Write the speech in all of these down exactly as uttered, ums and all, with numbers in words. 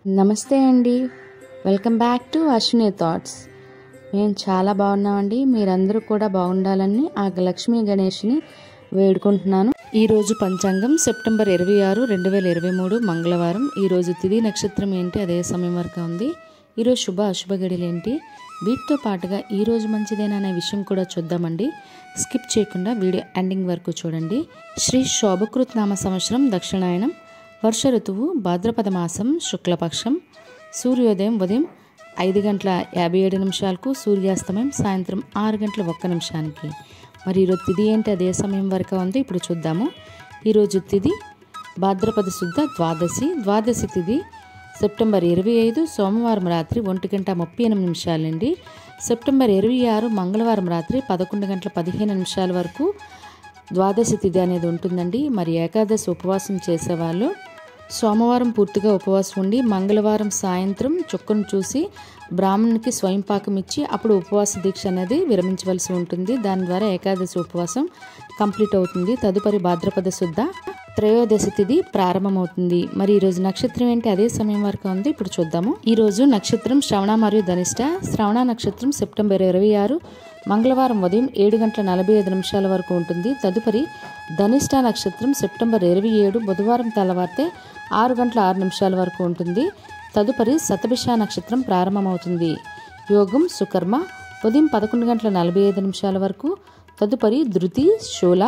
నమస్తే అండి, welcome back to Ashwini Thoughts. మేము చాలా బాగున్నామండి. మీరందరూ కూడా బాగుండాలని ఆ లక్ష్మీ గణేష్ని వేడుకుంటున్నాను. ఈరోజు పంచాంగం సెప్టెంబర్ ఇరవై ఆరు రెండు వేల ఇరవై మూడు మంగళవారం. ఈరోజు తిథి నక్షత్రం ఏంటి, అదే సమయం వరకు ఉంది. ఈరోజు శుభ అశుభ గడియలు ఏంటి, వీటితో పాటుగా ఈరోజు మంచిదేనా అనే విషయం కూడా చూద్దామండి. స్కిప్ చేయకుండా వీడియో ఎండింగ్ వరకు చూడండి. శ్రీ శోభకృత్ నామ సంవత్సరం దక్షిణాయనం, వర్ష ఋతువు భాద్రపద మాసం శుక్లపక్షం, సూర్యోదయం ఉదయం ఐదు గంటల యాభై ఏడు నిమిషాలకు, సూర్యాస్తమయం సాయంత్రం ఆరు గంటల ఒక్క నిమిషానికి. మరి ఈరోజు తిథి ఏంటి, అదే సమయం వరకు ఉంది. ఇప్పుడు చూద్దాము. ఈరోజు తిథి భాద్రపద శుద్ధ ద్వాదశి. ద్వాదశి తిథి సెప్టెంబర్ ఇరవై ఐదు సోమవారం రాత్రి ఒంటి గంట ముప్పై ఎనిమిది నిమిషాలండి. సెప్టెంబర్ ఇరవై ఆరు మంగళవారం రాత్రి పదకొండు గంటల పదిహేను నిమిషాల వరకు ద్వాదశి తిథి అనేది ఉంటుందండి. మరి ఏకాదశి ఉపవాసం చేసేవాళ్ళు సోమవారం పూర్తిగా ఉపవాసం ఉండి మంగళవారం సాయంత్రం చుక్కను చూసి బ్రాహ్మణునికి స్వయం పాకం ఇచ్చి అప్పుడు ఉపవాస దీక్ష అనేది విరమించవలసి ఉంటుంది. దాని ద్వారా ఏకాదశి ఉపవాసం కంప్లీట్ అవుతుంది. తదుపరి భాద్రపద శుద్ధ త్రయోదశి తిథి ప్రారంభమవుతుంది. మరి ఈరోజు నక్షత్రం ఏంటి, అదే సమయం వరకు ఉంది. ఇప్పుడు చూద్దాము. ఈరోజు నక్షత్రం శ్రవణ మరియు ధనిష్ట. శ్రవణ నక్షత్రం సెప్టెంబర్ ఇరవై ఆరు మంగళవారం ఉదయం ఏడు గంటల నలభై ఐదు నిమిషాల వరకు ఉంటుంది. తదుపరి ధనిష్ట నక్షత్రం సెప్టెంబర్ ఇరవై ఏడు బుధవారం తెల్లవారితే ఆరు గంటల ఆరు నిమిషాల వరకు ఉంటుంది. తదుపరి శతభిష నక్షత్రం ప్రారంభమవుతుంది. యోగం సుకర్మ ఉదయం పదకొండు గంటల నలభై ఐదు నిమిషాల వరకు. తదుపరి ధృతి శూల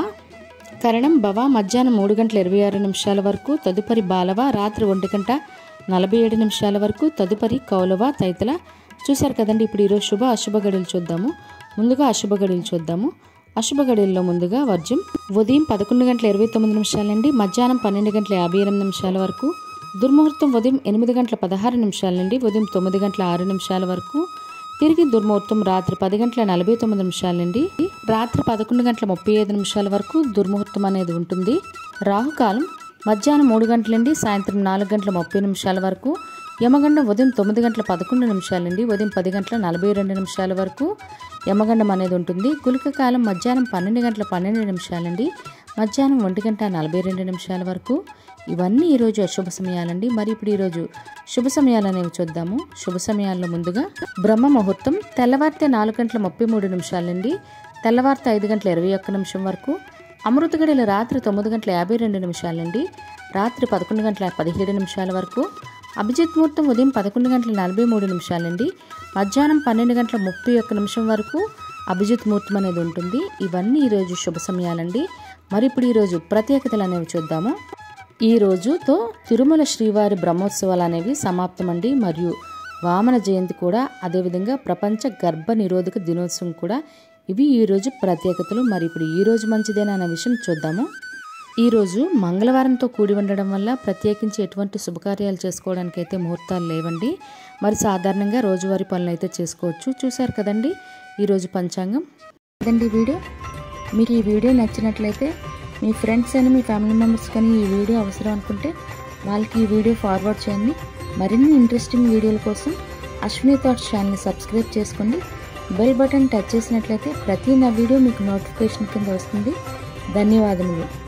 కరణం భవ మధ్యాహ్నం మూడు గంటల ఇరవై ఆరు నిమిషాల వరకు. తదుపరి బాలవ రాత్రి ఒంటి గంట నలభై ఏడు నిమిషాల వరకు. తదుపరి కౌలవ తైతల. చూశారు కదండి. ఇప్పుడు ఈరోజు శుభ అశుభ గడియలు చూద్దాము. ముందుగా అశుభ గడియలు చూద్దాము. అశుభ గడియల్లో ముందుగా వర్జం ఉదయం పదకొండు గంటల ఇరవై తొమ్మిది నిమిషాల నుండి మధ్యాహ్నం పన్నెండు గంటల యాభై ఎనిమిది నిమిషాల వరకు. దుర్ముహూర్తం ఉదయం ఎనిమిది గంటల పదహారు నిమిషాల నుండి ఉదయం తొమ్మిది గంటల ఆరు నిమిషాల వరకు. తిరిగి దుర్ముహూర్తం రాత్రి పది గంటల నలభై తొమ్మిది నిమిషాల నుండి రాత్రి పదకొండు గంటల ముప్పై ఐదు నిమిషాల వరకు దుర్ముహూర్తం అనేది ఉంటుంది. రాహుకాలం మధ్యాహ్నం మూడు గంటల నుండి సాయంత్రం నాలుగు గంటల ముప్పై నిమిషాల వరకు. యమగండం ఉదయం తొమ్మిది గంటల పదకొండు నిమిషాల నుండి ఉదయం పది గంటల నలభై రెండు నిమిషాల వరకు యమగండం అనేది ఉంటుంది. గుళిక కాలం మధ్యాహ్నం పన్నెండు గంటల పన్నెండు నిమిషాల నుండి మధ్యాహ్నం ఒంటి గంట నలభై రెండు నిమిషాల వరకు. ఇవన్నీ ఈరోజు అశుభ సమయాలండి. మరి ఇప్పుడు ఈరోజు శుభ సమయాలు అనేవి చూద్దాము. శుభ సమయాల్లో ముందుగా బ్రహ్మ ముహూర్తం తెల్లవారితే నాలుగు గంటల ముప్పై మూడు నిమిషాల నుండి తెల్లవారితే ఐదు గంటల ఇరవై ఒక్క నిమిషం వరకు. అమృత గడియలు రాత్రి తొమ్మిది గంటల యాభై రెండు నిమిషాల నుండి రాత్రి పదకొండు గంటల పదిహేడు నిమిషాల వరకు. అభిజిత్ ముహూర్తం ఉదయం పదకొండు గంటల నలభై మూడు నిమిషాల నుండి మధ్యాహ్నం పన్నెండు గంటల ముప్పై ఒక్క నిమిషం వరకు అభిజిత్ ముహూర్తం అనేది ఉంటుంది. ఇవన్నీ ఈరోజు శుభ సమయాలండి. మరి ఇప్పుడు ఈరోజు ప్రత్యేకతలు అనేవి చూద్దాము. ఈ రోజుతో తిరుమల శ్రీవారి బ్రహ్మోత్సవాలు అనేవి సమాప్తమండి. మరియు వామన జయంతి కూడా, అదేవిధంగా ప్రపంచ గర్భ నిరోధక దినోత్సవం కూడా. ఇవి ఈరోజు ప్రత్యేకతలు. మరి ఇప్పుడు ఈరోజు మంచిదేనా అనే విషయం చూద్దాము. ఈరోజు మంగళవారంతో కూడి ఉండడం వల్ల ప్రత్యేకించి ఎటువంటి శుభకార్యాలు చేసుకోవడానికి అయితే ముహూర్తాలు లేవండి. మరి సాధారణంగా రోజువారీ పనులు అయితే చేసుకోవచ్చు. చూశారు కదండి ఈరోజు పంచాంగం. కదండి వీడియో మీకు ఈ వీడియో నచ్చినట్లయితే మీ ఫ్రెండ్స్ అని, మీ ఫ్యామిలీ మెంబర్స్ కానీ ఈ వీడియో అవసరం అనుకుంటే వాళ్ళకి ఈ వీడియో ఫార్వర్డ్ చేయండి. మరిన్ని ఇంట్రెస్టింగ్ వీడియోల కోసం అశ్విని థాట్స్ ఛానల్ని సబ్స్క్రైబ్ చేసుకోండి. బెల్ బటన్ టచ్ చేసినట్లయితే ప్రతి నా వీడియో మీకు నోటిఫికేషన్ కింద వస్తుంది. ధన్యవాదములు.